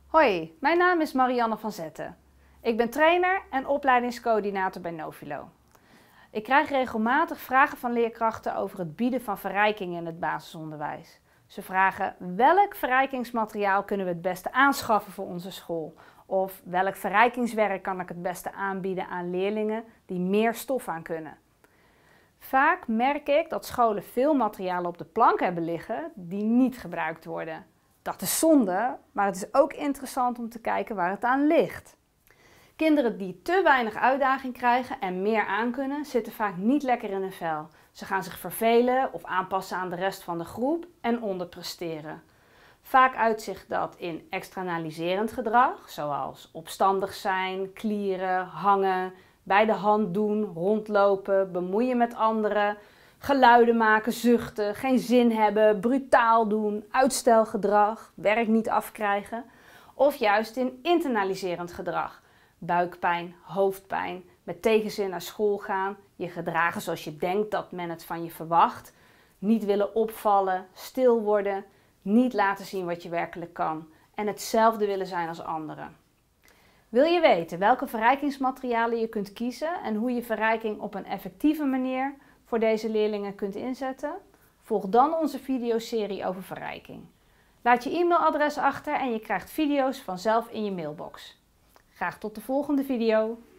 Hoi, mijn naam is Marianne van Zetten. Ik ben trainer en opleidingscoördinator bij Novilo. Ik krijg regelmatig vragen van leerkrachten over het bieden van verrijking in het basisonderwijs. Ze vragen welk verrijkingsmateriaal kunnen we het beste aanschaffen voor onze school? Of welk verrijkingswerk kan ik het beste aanbieden aan leerlingen die meer stof aan kunnen? Vaak merk ik dat scholen veel materialen op de plank hebben liggen die niet gebruikt worden. Dat is zonde, maar het is ook interessant om te kijken waar het aan ligt. Kinderen die te weinig uitdaging krijgen en meer aankunnen, zitten vaak niet lekker in hun vel. Ze gaan zich vervelen of aanpassen aan de rest van de groep en onderpresteren. Vaak uitzicht dat in externaliserend gedrag, zoals opstandig zijn, klieren, hangen, bij de hand doen, rondlopen, bemoeien met anderen, geluiden maken, zuchten, geen zin hebben, brutaal doen, uitstelgedrag, werk niet afkrijgen. Of juist in internaliserend gedrag. Buikpijn, hoofdpijn, met tegenzin naar school gaan, je gedragen zoals je denkt dat men het van je verwacht, niet willen opvallen, stil worden, niet laten zien wat je werkelijk kan en hetzelfde willen zijn als anderen. Wil je weten welke verrijkingsmaterialen je kunt kiezen en hoe je verrijking op een effectieve manier voor deze leerlingen kunt inzetten? Volg dan onze videoserie over verrijking. Laat je e-mailadres achter en je krijgt video's vanzelf in je mailbox. Graag tot de volgende video.